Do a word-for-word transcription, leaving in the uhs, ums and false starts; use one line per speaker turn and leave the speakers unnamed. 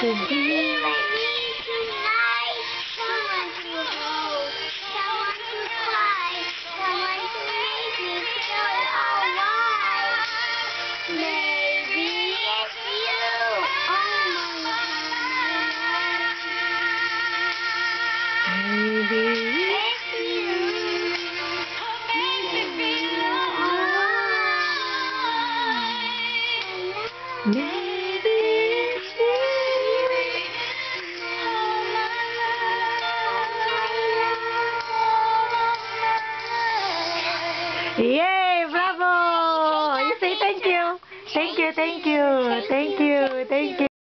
To
Be
be.
with me tonight. Someone to hold, someone to cry, someone to make me feel alright. Maybe it's you. Oh my God.
Maybe.
It's you. Makes me feel alright.
Maybe it's you. Yay! Bravo! You say thank you. Thank you, thank you, thank you, thank you.